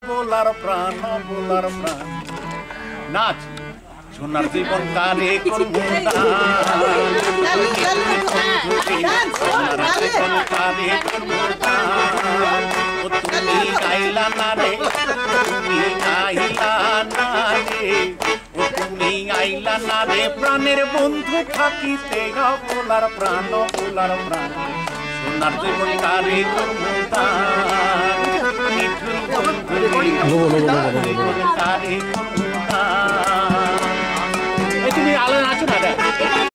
বলার প্রাণ বলার প্রাণ নাচ সোনার জীবন কালে করবো সোনার জীবন কালে করবো তুমি গাইলা না রে তুমি গাইলা না রে তুমি আইলা না রে প্রাণের বন্ধু থাকিতে বলার প্রাণ বলার প্রাণ সোনার জীবন কালে করবো মিঠুর বন্ধু কালে করবো তুমি আলো নাচো না